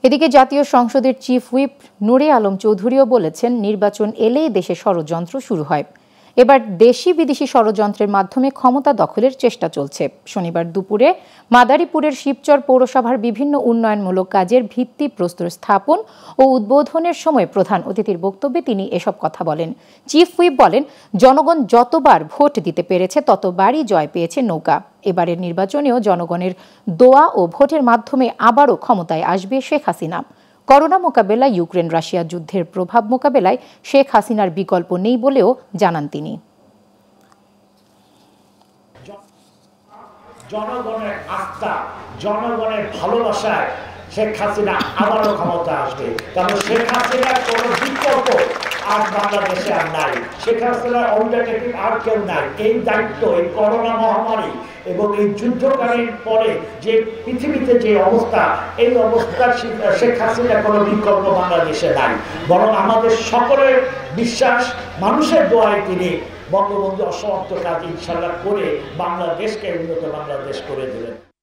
এদিকে জাতীয় সংসদের চিফ হুইপ নূরে আলম চৌধুরীও বলেছেন, নির্বাচন এলেই দেশে ষড়যন্ত্র শুরু হয়। এবার দেশি বিদেশি ষড়যন্ত্রের মাধ্যমে ক্ষমতা দখলের চেষ্টা চলছে। শনিবার দুপুরে মাদারীপুরের শিবচর পৌরসভার বিভিন্ন উন্নয়নমূলক কাজের ভিত্তিপ্রস্তর স্থাপন ও উদ্বোধনের সময় প্রধান অতিথির বক্তব্যে তিনি এসব কথা বলেন। চিফ হুইপ বলেন, জনগণ যতবার ভোট দিতে পেরেছে ততবারই জয় পেয়েছে নৌকা। এবারের নির্বাচনেও জনগণের দোয়া ও ভোটের মাধ্যমে আবারও ক্ষমতায় আসবে শেখ হাসিনা। করোনা মোকাবেলায় ইউক্রেন রাশিয়া যুদ্ধের প্রভাব মোকাবেলায় শেখ হাসিনার বিকল্প নেই বলেও জানান তিনি। জনগণের আস্থা, জনগণের ভালোবাসায় শেখ হাসিনা আবারও ক্ষমতা আসবে। কারণ শেখ হাসিনার কোনো বিকল্প আর বাংলাদেশে আর নাই। শেখ হাসিনার অল্টারনেটিভ আর কেউ নাই। এই দায়িত্ব, এই করোনা মহামারী এবং এই যুদ্ধকালীন পরে যে পৃথিবীতে যে অবস্থা, এই অবস্থার শেখ হাসিনার কোনো বিকল্প বাংলাদেশে নাই। বরং আমাদের সকলের বিশ্বাস, মানুষের দোয়ায় তিনি বঙ্গবন্ধু অসমাপ্ত কাজ ইনশাল্লাহ করে বাংলাদেশকে উন্নত বাংলাদেশ করে দেবেন।